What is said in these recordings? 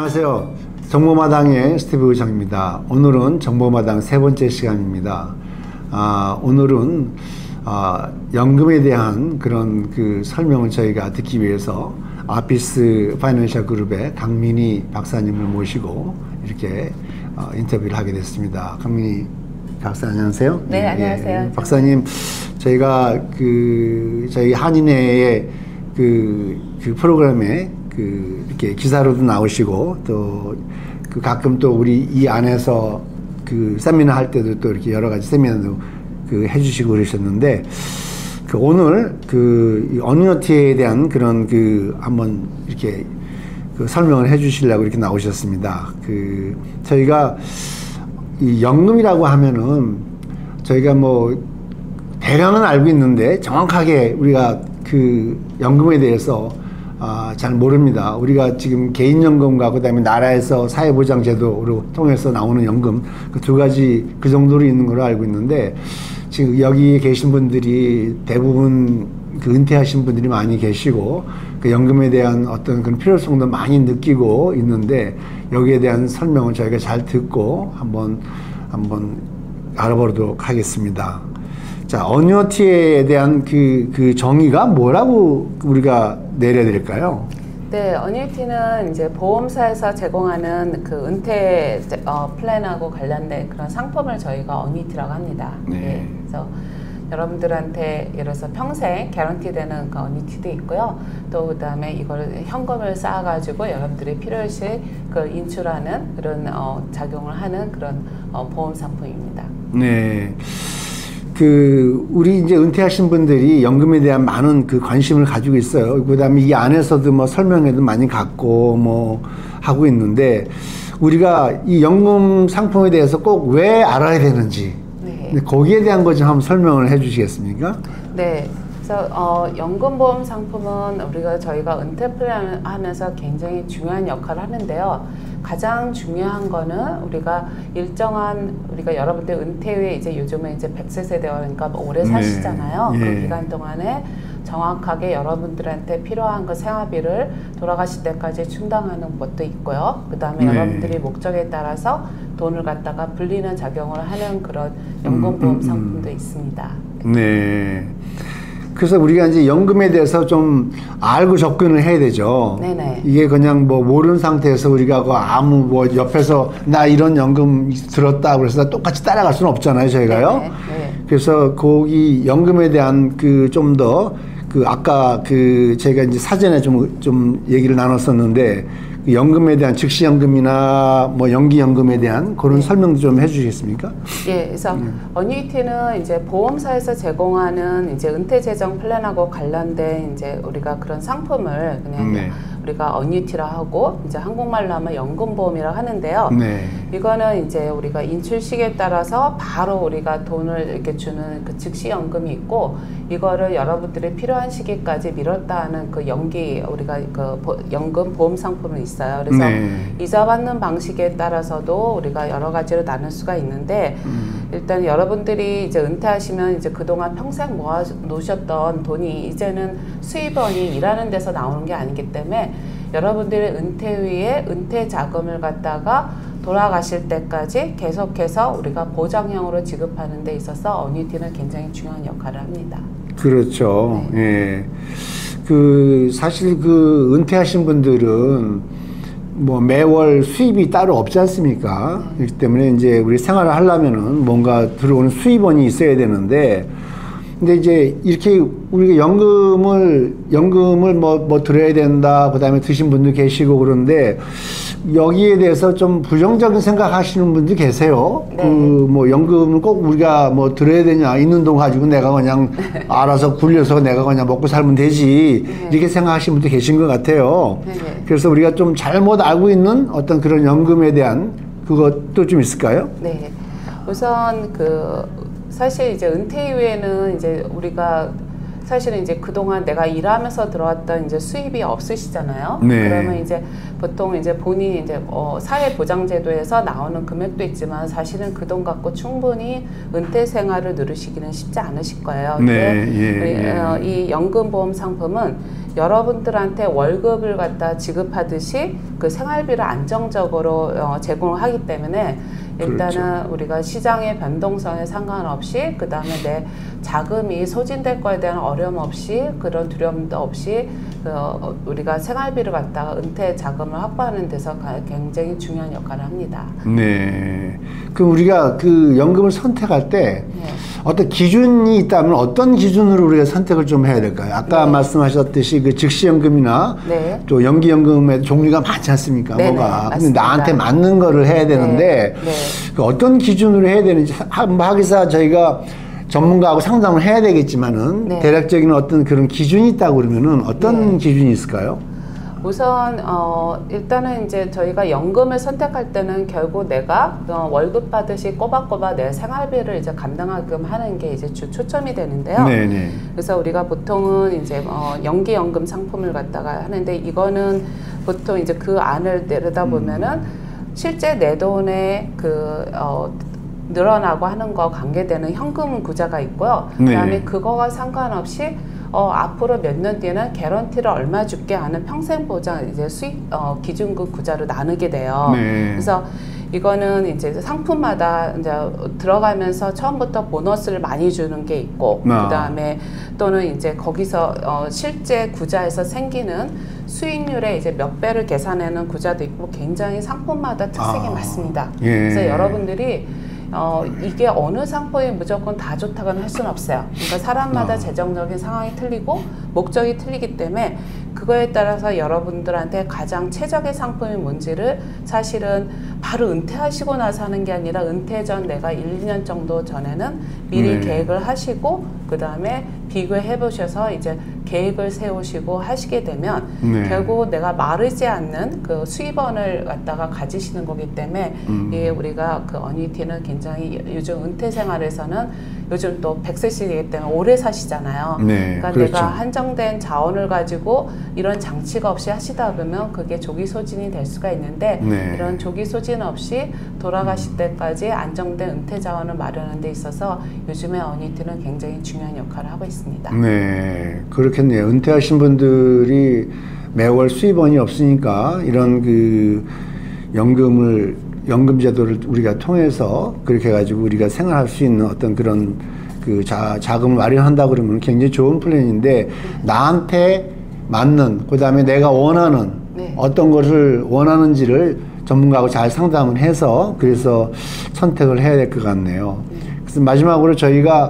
안녕하세요. 정보마당의 스티브 의장입니다. 오늘은 정보마당 세 번째 시간입니다. 오늘은 연금에 대한 그런 설명을 저희가 듣기 위해서 아피스 파이낸셜 그룹의 강민희 박사님을 모시고 이렇게 인터뷰를 하게 됐습니다. 강민희 박사 안녕하세요. 네, 안녕하세요. 박사님, 저희가 저희 한인회의 그 프로그램에 이렇게 기사로도 나오시고 또 가끔 또 우리 이 안에서 세미나 할 때도 또 이렇게 여러 가지 세미나도 해주시고 그러셨는데 오늘 어니어티에 대한 그런 한번 이렇게 설명을 해주시려고 이렇게 나오셨습니다. 저희가 이 연금이라고 하면은 저희가 뭐 대략은 알고 있는데 정확하게 우리가 연금에 대해서 잘 모릅니다. 우리가 지금 개인연금과 그다음에 나라에서 사회보장제도로 통해서 나오는 연금 그 두 가지 정도로 있는 걸로 알고 있는데 지금 여기 계신 분들이 대부분 은퇴하신 분들이 많이 계시고 연금에 대한 어떤 그런 필요성도 많이 느끼고 있는데 여기에 대한 설명을 저희가 잘 듣고 한번 알아보도록 하겠습니다. 자, 어니어티에 대한 정의가 뭐라고 우리가 내려야 될까요? 네, 어니어티는 이제 보험사에서 제공하는 은퇴 플랜하고 관련된 그런 상품을 저희가 어니티라고 합니다. 네. 네, 그래서 여러분들한테 예를 들어서 평생 개런티 되는 어니티도 있고요. 또 그다음에 이걸 현금을 쌓아가지고 여러분들이 필요시 인출하는 그런 작용을 하는 그런 보험 상품입니다. 네. 우리 이제 은퇴하신 분들이 연금에 대한 많은 관심을 가지고 있어요. 그 다음에 이 안에서도 뭐 설명회도 많이 갖고 하고 있는데 우리가 이 연금 상품에 대해서 꼭 왜 알아야 되는지 네. 거기에 대한 것 좀 한번 설명을 해 주시겠습니까? 네. 그래서 연금보험 상품은 저희가 은퇴 플랜을 하면서 굉장히 중요한 역할을 하는데요. 가장 중요한 거는 우리가 여러분들 은퇴 후에 이제 요즘은 이제 100세 세대니까 오래 사시잖아요. 네. 그 기간 동안에 정확하게 여러분들한테 필요한 생활비를 돌아가실 때까지 충당하는 것도 있고요. 그 다음에 여러분들이 목적에 따라서 돈을 갖다가 불리는 작용을 하는 그런 연금보험 상품도 있습니다. 네. 그래서 우리가 이제 연금에 대해서 좀 알고 접근을 해야 되죠. 네네. 이게 그냥 모르는 상태에서 우리가 옆에서 나 이런 연금 들었다 그래서 똑같이 따라갈 수는 없잖아요, 저희가요. 네네. 네. 그래서 거기 연금에 대한 좀 더 아까 저희가 이제 사전에 좀 얘기를 나눴었는데 연금에 대한 즉시연금이나 연기연금에 대한 그런 설명도 좀 해주시겠습니까? 예, 그래서 어니티는 이제 보험사에서 제공하는 이제 은퇴재정 플랜하고 관련된 이제 우리가 그런 상품을 그냥 우리가 어니티라 하고 이제 한국말로 하면 연금보험이라고 하는데요. 네. 이거는 이제 우리가 인출식에 따라서 바로 우리가 돈을 이렇게 주는 즉시연금이 있고 이거를 여러분들이 필요한 시기까지 미뤘다 하는 연기 우리가 연금 보험 상품은 있어요. 그래서 이자 받는 방식에 따라서도 우리가 여러 가지로 나눌 수가 있는데 일단 여러분들이 이제 은퇴하시면 이제 그동안 평생 모아 놓으셨던 돈이 이제는 수입원이 일하는 데서 나오는 게 아니기 때문에 여러분들의 은퇴 후에 은퇴 자금을 갖다가 돌아가실 때까지 계속해서 우리가 보장형으로 지급하는 데 있어서 어니티는 굉장히 중요한 역할을 합니다. 그렇죠. 네. 예. 사실 은퇴하신 분들은 매월 수입이 따로 없지 않습니까? 그렇기 때문에 이제 우리 생활을 하려면은 뭔가 들어오는 수입원이 있어야 되는데 근데 이제 이렇게 우리가 연금을 들어야 된다. 그다음에 드신 분도 계시고 그런데 여기에 대해서 좀 부정적인 생각하시는 분도 계세요. 네. 연금을 꼭 우리가 들어야 되냐, 있는 돈 가지고 내가 그냥 알아서 굴려서 내가 그냥 먹고 살면 되지. 이렇게 생각하시는 분도 계신 것 같아요. 그래서 우리가 좀 잘못 알고 있는 어떤 그런 연금에 대한 그것도 좀 있을까요? 네. 우선 사실 이제 은퇴 이후에는 이제 우리가 사실은 이제 그동안 내가 일하면서 들어왔던 이제 수입이 없으시잖아요. 네. 그러면 이제 보통 이제 본인이 이제 사회보장제도에서 나오는 금액도 있지만 사실은 그 돈 갖고 충분히 은퇴 생활을 누리시기는 쉽지 않으실 거예요. 네. 이 연금보험 상품은 여러분들한테 월급을 갖다 지급하듯이 그 생활비를 안정적으로 제공을 하기 때문에 일단은 그렇죠. 우리가 시장의 변동성에 상관없이 그 다음에 내 자금이 소진될 거에 대한 어려움 없이 그런 두려움도 없이 우리가 생활비를 갖다가 은퇴 자금을 확보하는 데서 굉장히 중요한 역할을 합니다. 네. 그럼 우리가 그 연금을 선택할 때 네. 어떤 기준이 있다면 어떤 기준으로 우리가 선택을 좀 해야 될까요? 아까 네. 말씀하셨듯이 그 즉시연금이나 네. 또 연기연금의 종류가 많지 않습니까? 네네, 뭐가. 근데 맞습니다. 나한테 맞는 거를 해야 되는데 네. 그 어떤 기준으로 해야 되는지 하기사 저희가 전문가하고 상담을 해야 되겠지만은 네. 대략적인 어떤 그런 기준이 있다고 그러면은 어떤 네. 기준이 있을까요? 우선 일단은 이제 저희가 연금을 선택할 때는 결국 내가 월급 받듯이 꼬박꼬박 내 생활비를 이제 감당하게끔 하는 게 이제 주 초점이 되는데요. 네네. 그래서 우리가 보통은 이제 연기연금 상품을 갖다가 하는데 이거는 보통 이제 그 안을 내려다보면은 실제 내 돈에 늘어나고 하는 거 관계되는 현금 구자가 있고요. 네. 그다음에 그거와 상관없이 앞으로 몇 년 뒤에는 개런티를 얼마 줄게 하는 평생 보장 이제 수익 기준금 구자로 나누게 돼요. 네. 그래서 이거는 이제 상품마다 이제 들어가면서 처음부터 보너스를 많이 주는 게 있고, 그다음에 또는 이제 거기서 실제 구자에서 생기는 수익률의 이제 몇 배를 계산하는 구자도 있고 굉장히 상품마다 특색이 많습니다. 예. 그래서 여러분들이 이게 어느 상품이 무조건 다 좋다고는 할 수는 없어요. 그러니까 사람마다 재정적인 상황이 틀리고 목적이 틀리기 때문에 그거에 따라서 여러분들한테 가장 최적의 상품이 뭔지를 사실은 바로 은퇴하시고 나서 하는 게 아니라 은퇴 전 내가 1, 2년 정도 전에는 미리 계획을 하시고 그 다음에 비교해 보셔서 이제 계획을 세우시고 하시게 되면 결국 내가 마르지 않는 그 수입원을 갖다가 가지시는 거기 때문에 이게 우리가 그 어니티는 굉장히 요즘 은퇴 생활에서는 요즘 또 100세시기 때문에 오래 사시잖아요. 그러니까 그렇죠. 내가 한정된 자원을 가지고 이런 장치가 없이 하시다 보면 그게 조기 소진이 될 수가 있는데 이런 조기 소진 없이 돌아가실 때까지 안정된 은퇴 자원을 마련하는 데 있어서 요즘에 어니티는 굉장히 중요한 역할을 하고 있습니다. 네, 그렇겠네요. 은퇴하신 분들이 매월 수입원이 없으니까 이런 그 연금 제도를 우리가 통해서 그렇게 해가지고 우리가 생활할 수 있는 어떤 그런 그 자금을 마련한다 그러면 굉장히 좋은 플랜인데 나한테 맞는 그 다음에 내가 원하는 어떤 것을 원하는지를 전문가하고 잘 상담을 해서 그래서 선택을 해야 될 것 같네요. 그래서 마지막으로 저희가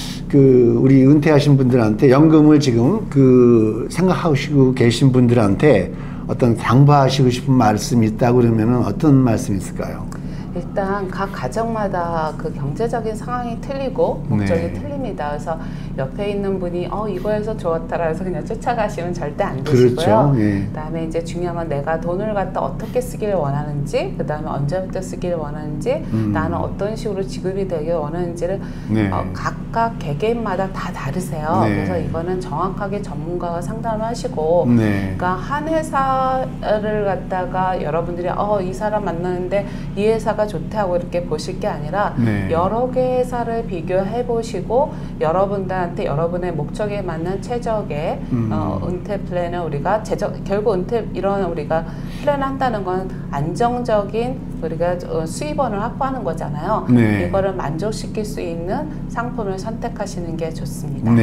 우리 은퇴하신 분들한테 연금을 지금 생각하시고 계신 분들한테 어떤 당부하시고 싶은 말씀이 있다고 그러면은 어떤 말씀이 있을까요? 일단 각 가정마다 그 경제적인 상황이 틀리고 목적이 틀립니다. 그래서 옆에 있는 분이 이거에서 좋았다라 해서 그냥 쫓아가시면 절대 안 되시고요. 그렇죠. 그다음에 이제 중요한 건 내가 돈을 갖다 어떻게 쓰기를 원하는지, 그다음에 언제부터 쓰기를 원하는지, 나는 어떤 식으로 지급이 되길 원하는지를 각각 개개인마다 다 다르세요. 그래서 이거는 정확하게 전문가와 상담을 하시고, 그러니까 한 회사를 갖다가 여러분들이 이 사람 만나는데 이 회사가 좋다고 이렇게 보실 게 아니라 여러 개 회사를 비교해 보시고 여러분들한테 여러분의 목적에 맞는 최적의 은퇴 플랜을 우리가 결국 은퇴 이런 우리가 플랜을 한다는 건 안정적인 우리가 수입원을 확보하는 거잖아요. 이거를 만족시킬 수 있는 상품을 선택하시는 게 좋습니다.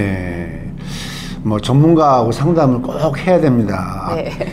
뭐 전문가하고 상담을 꼭 해야 됩니다.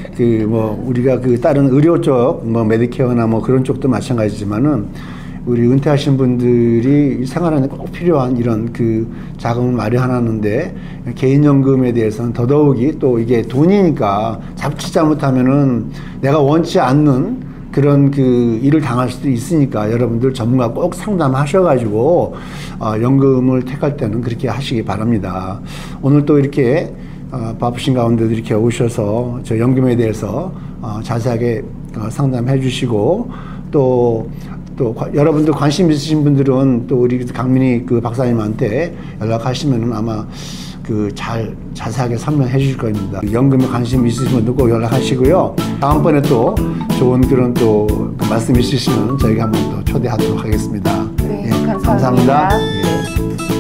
우리가 다른 의료 쪽, 메디케어나 그런 쪽도 마찬가지지만은 우리 은퇴하신 분들이 생활하는 꼭 필요한 이런 자금을 마련하는데 개인연금에 대해서는 더더욱이 또 이게 돈이니까 자칫 잘못하면은 내가 원치 않는 그런 일을 당할 수도 있으니까 여러분들 전문가 꼭 상담하셔가지고 연금을 택할 때는 그렇게 하시기 바랍니다. 오늘 또 이렇게 바쁘신 가운데도 이렇게 오셔서 저 연금에 대해서 자세하게 상담해 주시고 또 여러분들 관심 있으신 분들은 또 우리 강민희 박사님한테 연락하시면은 아마 자세하게 설명해 주실 겁니다. 연금에 관심 있으신 분들 꼭 연락하시고요. 다음번에 또 좋은 그런 말씀 있으시면 저희가 한번 더 초대하도록 하겠습니다. 감사합니다. 감사합니다.